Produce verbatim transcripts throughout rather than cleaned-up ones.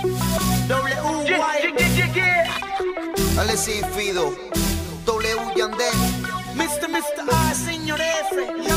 W Y Alexis Fido, W Yandel, mister mister A, señor F,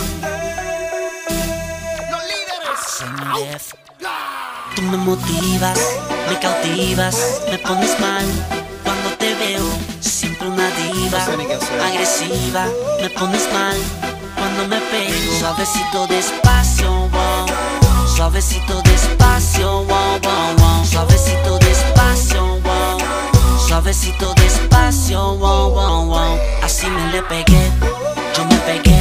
los líderes. Señor F, tú me motivas, me cautivas, me pones mal cuando te veo. Siempre una diva, No sé ni qué hacer. agresiva, me pones mal cuando me pego. Suavecito despacio, wow. Suavecito despacio, wow, wow, wow. Suavecito despacio, wow. Suavecito despacio, wow, wow, wow. Así me le pegué, yo me pegué.